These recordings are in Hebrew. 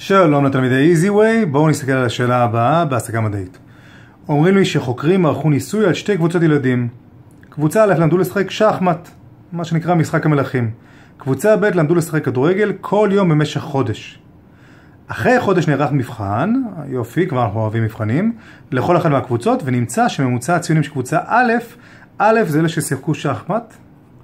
שלום לתלמידי EasyWay, בואו נסתכל על השאלה הבאה בהעסקה מדעית. אומרים לי שחוקרים ערכו ניסוי על שתי קבוצות ילדים. קבוצה א' למדו לשחק שחמט, מה שנקרא משחק המלכים. קבוצה ב' למדו לשחק כדורגל כל יום במשך חודש. אחרי חודש נערך מבחן, יופי, כבר אנחנו אוהבים מבחנים, לכל אחד מהקבוצות, ונמצא שממוצע הציונים של קבוצה א' זה אלה ששיחקו שחמט,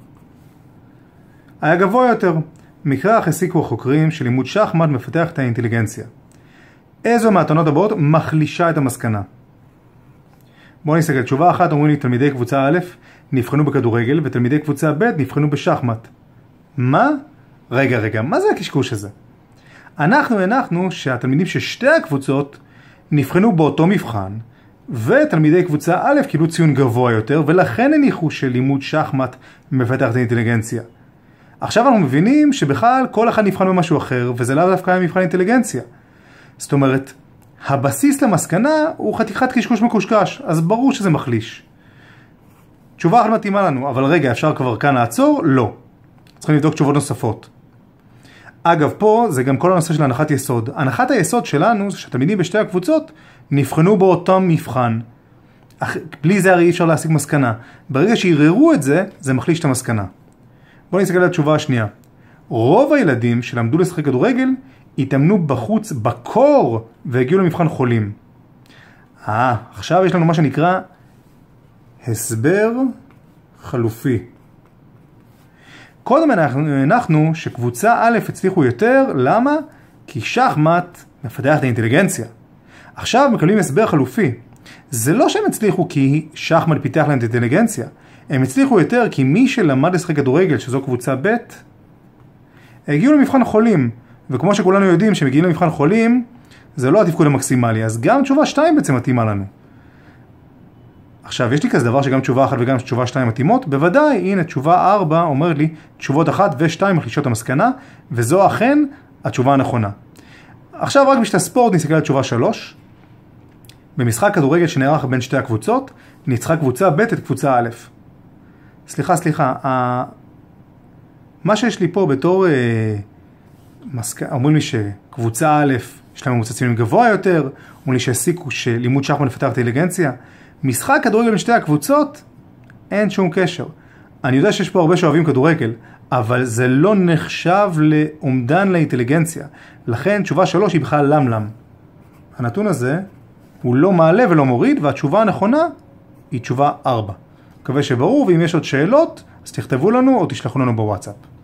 היה גבוה יותר. מקרה אך הסיקו החוקרים שלימוד שחמט מפתח את האינטליגנציה. איזו מהטענות הבאות מחלישה את המסקנה? בואו נסתכל. תשובה אחת, אומרים לי תלמידי קבוצה א' נבחנו בכדורגל ותלמידי קבוצה ב' נבחנו בשחמט. מה? רגע, מה זה הקשקוש הזה? אנחנו הנחנו שהתלמידים ששתי הקבוצות נבחנו באותו מבחן, ותלמידי קבוצה א' קיבלו ציון גבוה יותר, ולכן הניחו שלימוד שחמט מפתח את האינטליגנציה. עכשיו אנחנו מבינים שבכלל כל אחד נבחן במשהו אחר, וזה לאו דווקא היה מבחן אינטליגנציה. זאת אומרת, הבסיס למסקנה הוא חתיכת קשקוש מקושקש, אז ברור שזה מחליש. תשובה אחת מתאימה לנו, אבל רגע, אפשר כבר כאן לעצור? לא. צריכים לבדוק תשובות נוספות. אגב, פה זה גם כל הנושא של הנחת יסוד. הנחת היסוד שלנו זה שהתלמידים בשתי הקבוצות נבחנו באותם מבחן. בלי זה הרי אי אפשר להשיג מסקנה. ברגע שיררו את זה, זה מחליש את המסקנה. בואו נסתכל על התשובה השנייה. רוב הילדים שלמדו לשחק כדורגל התאמנו בחוץ בקור והגיעו למבחן חולים. עכשיו יש לנו מה שנקרא הסבר חלופי. קודם הנחנו שקבוצה א' הצליחו יותר, למה? כי שחמט מפתח את האינטליגנציה. עכשיו מקבלים הסבר חלופי. זה לא שהם הצליחו כי שחמט פיתח להם את האינטליגנציה. הם הצליחו יותר כי מי שלמד לשחק כדורגל, שזו קבוצה ב', הגיעו למבחן חולים. וכמו שכולנו יודעים שמגיעים למבחן חולים, זה לא התפקוד המקסימלי. אז גם תשובה 2 בעצם מתאימה לנו. עכשיו, יש לי כזה דבר שגם תשובה 1 וגם תשובה 2 מתאימות. בוודאי, הנה, תשובה 4 אומרת לי, תשובות 1 ו-2 מחלישות המסקנה, וזו אכן התשובה הנכונה. עכשיו, רק בשביל הספורט נסתכל על תשובה 3. במשחק כדורגל שנערך בין שתי הקבוצות, ניצחה קבוצה ב' את קבוצה א'. סליחה, מה שיש לי פה בתור, אומרים לי שקבוצה א' יש להם ממוצע ציונים גבוה יותר, אומרים לי שהסיקו שלימוד שחמט מפתח את האינטליגנציה. משחק כדורגל בין שתי הקבוצות, אין שום קשר. אני יודע שיש פה הרבה שאוהבים כדורגל, אבל זה לא נחשב לאומדן לאינטליגנציה. לכן תשובה 3 היא בכלל למלם. הנתון הזה הוא לא מעלה ולא מוריד, והתשובה הנכונה היא תשובה 4. מקווה שברור, ואם יש עוד שאלות, אז תכתבו לנו או תשלחו לנו בוואטסאפ.